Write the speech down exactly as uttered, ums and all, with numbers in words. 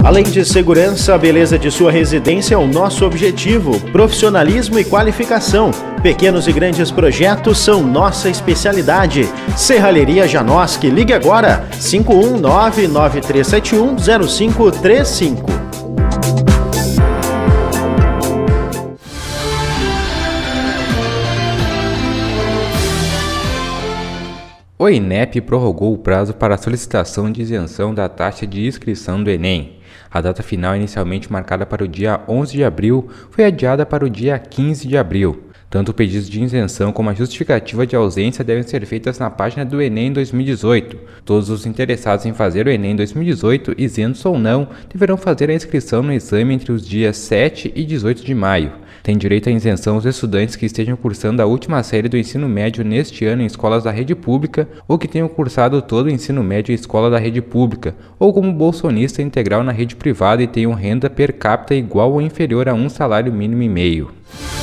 Além de segurança, a beleza de sua residência é o nosso objetivo. Profissionalismo e qualificação. Pequenos e grandes projetos são nossa especialidade. Serralheria Janoski, ligue agora cinco um nove, nove três sete um, zero cinco três cinco. O INEP prorrogou o prazo para a solicitação de isenção da taxa de inscrição do Enem. A data final, inicialmente marcada para o dia onze de abril, foi adiada para o dia quinze de abril. Tanto o pedido de isenção como a justificativa de ausência devem ser feitas na página do Enem dois mil e dezoito. Todos os interessados em fazer o Enem dois mil e dezoito, isentos ou não, deverão fazer a inscrição no exame entre os dias sete e dezoito de maio. Tem direito à isenção os estudantes que estejam cursando a última série do ensino médio neste ano em escolas da rede pública ou que tenham cursado todo o ensino médio em escola da rede pública, ou como bolsonista integral na rede privada e tenham renda per capita igual ou inferior a um salário mínimo e meio.